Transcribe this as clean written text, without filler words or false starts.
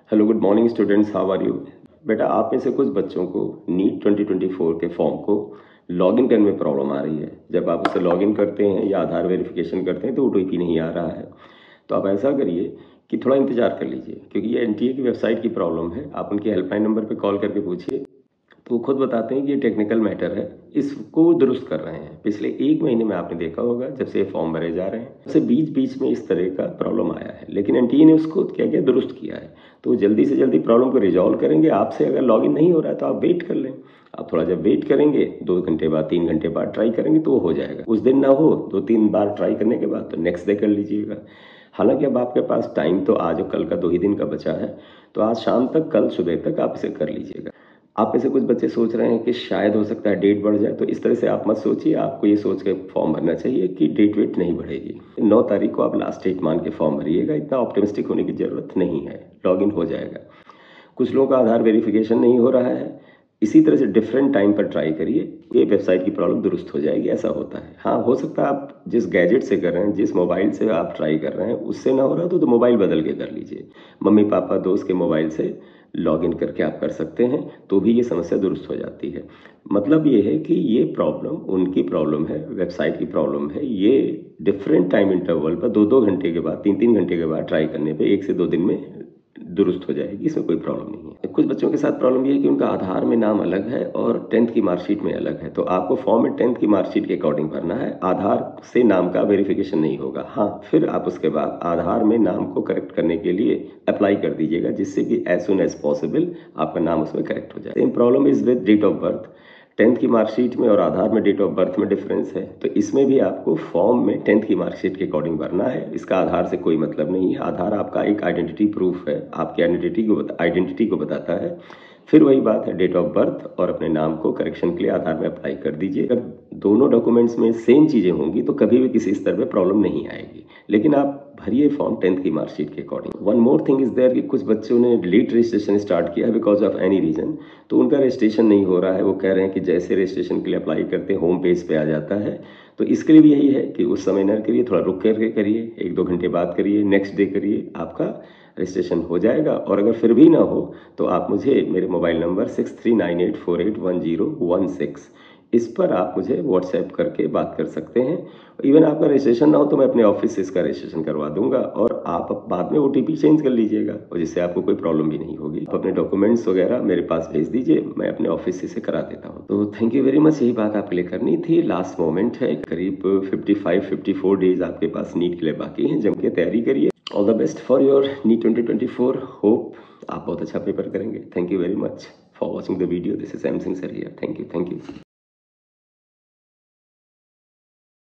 Hello good morning students, how are you. बेटा, आप में से कुछ बच्चों को नीट 2024 के फॉर्म को लॉगिन करने में प्रॉब्लम आ रही है। जब आप उसे लॉगिन करते हैं या आधार वेरिफिकेशन करते हैं तो ओटीपी नहीं आ रहा है। तो आप ऐसा करिए कि थोड़ा इंतजार कर लीजिए, क्योंकि ये एनटीए की वेबसाइट की प्रॉब्लम है। आप उनकी हेल्पलाइन नंबर पर कॉल करके पूछिए, तो वो खुद बताते हैं कि ये टेक्निकल मैटर है, इसको दुरुस्त कर रहे हैं। पिछले 1 महीने में आपने देखा होगा जब से ये फॉर्म भरे जा रहे हैं, उससे बीच बीच में इस तरह का प्रॉब्लम आया है, लेकिन एनटीए ने उसको क्या किया, दुरुस्त किया है। तो जल्दी से जल्दी प्रॉब्लम को रिजॉल्व करेंगे। आपसे अगर लॉगिन नहीं हो रहा है तो आप वेट कर लें। आप थोड़ा जब वेट करेंगे, 2 घंटे बाद 3 घंटे बाद ट्राई करेंगे तो वो हो जाएगा। उस दिन ना हो, 2-3 बार ट्राई करने के बाद तो नेक्स्ट डे कर लीजिएगा। हालांकि अब आपके पास टाइम तो आज और कल का 2 ही दिन का बचा है, तो आज शाम तक, कल सुबह तक आप इसे कर लीजिएगा। आप में से कुछ बच्चे सोच रहे हैं कि शायद हो सकता है डेट बढ़ जाए, तो इस तरह से आप मत सोचिए। आपको ये सोच के फॉर्म भरना चाहिए कि डेट वेट नहीं बढ़ेगी। 9 तारीख को आप लास्ट डेट मान के फॉर्म भरिएगा। इतना ऑप्टिमिस्टिक होने की जरूरत नहीं है, लॉगिन हो जाएगा। कुछ लोगों का आधार वेरिफिकेशन नहीं हो रहा है, इसी तरह से डिफरेंट टाइम पर ट्राई करिए, ये वेबसाइट की प्रॉब्लम दुरुस्त हो जाएगी। ऐसा होता है। हाँ, हो सकता है आप जिस गैजेट से कर रहे हैं, जिस मोबाइल से आप ट्राई कर रहे हैं, उससे ना हो रहा तो मोबाइल बदल के कर लीजिए। मम्मी पापा दोस्त के मोबाइल से लॉगिन करके आप कर सकते हैं, तो भी ये समस्या दुरुस्त हो जाती है। मतलब ये है कि ये प्रॉब्लम उनकी प्रॉब्लम है, वेबसाइट की प्रॉब्लम है। ये डिफरेंट टाइम इंटरवल पर 2-2 घंटे के बाद, 3-3 घंटे के बाद ट्राई करने पे 1 से 2 दिन में दुरुस्त हो जाएगी। इसमें कोई प्रॉब्लम नहीं है। कुछ बच्चों के साथ प्रॉब्लम ये है कि उनका आधार में नाम अलग है और 10th की मार्कशीट में अलग है। तो आपको फॉर्म में 10th की मार्कशीट के अकॉर्डिंग भरना है, आधार से नाम का वेरिफिकेशन नहीं होगा। हाँ, फिर आप उसके बाद आधार में नाम को करेक्ट करने के लिए अप्लाई कर दीजिएगा, जिससे कि एज सुन एज पॉसिबल आपका नाम उसमें करेक्ट हो जाए। Same problem is with date of birth. 10th की मार्कशीट में और आधार में डेट ऑफ बर्थ में डिफरेंस है, तो इसमें भी आपको फॉर्म में 10th की मार्कशीट के अकॉर्डिंग भरना है। इसका आधार से कोई मतलब नहीं है। आधार आपका एक आइडेंटिटी प्रूफ है, आपकी आइडेंटिटी को बताता है। फिर वही बात है, डेट ऑफ बर्थ और अपने नाम को करेक्शन के लिए आधार में अप्लाई कर दीजिए। अगर दोनों डॉक्यूमेंट्स में सेम चीज़ें होंगी तो कभी भी किसी स्तर पे प्रॉब्लम नहीं आएगी। लेकिन आप भरिए फॉर्म 10th की मार्कशीट के according. One more thing is there कि कुछ बच्चों ने लेट रजिस्ट्रेशन स्टार्ट किया है बिकॉज ऑफ एनी रीजन, तो उनका रजिस्ट्रेशन नहीं हो रहा है। वो कह रहे हैं कि जैसे रजिस्ट्रेशन के लिए अप्लाई करते हैं होम पेज पे आ जाता है। तो इसके लिए भी यही है कि उस समय न करिए, थोड़ा रुक करके करिए, 1-2 घंटे बाद करिए, नेक्स्ट डे करिए, आपका रजिस्ट्रेशन हो जाएगा। और अगर फिर भी ना हो तो आप मुझे मेरे मोबाइल नंबर 6398481016 इस पर आप मुझे व्हाट्सएप करके बात कर सकते हैं। इवन आपका रजिस्ट्रेशन ना हो तो मैं अपने ऑफिस से इसका रजिस्ट्रेशन करवा दूंगा, और आप बाद में ओटीपी चेंज कर लीजिएगा, और जिससे आपको कोई प्रॉब्लम भी नहीं होगी। आप अपने डॉक्यूमेंट्स वगैरह मेरे पास भेज दीजिए, मैं अपने ऑफिस से इसे करा देता हूँ। तो थैंक यू वेरी मच। यही बात आपके लिए करनी थी। लास्ट मोमेंट है, करीब 55-54 डेज आपके पास नीट के लिए बाकी हैं। जम के तैयारी करिए। All the best for your NEET 2024। Hope आप बहुत अच्छा पेपर करेंगे। Thank you very much for watching the video. This is Samsung sir here. Thank you.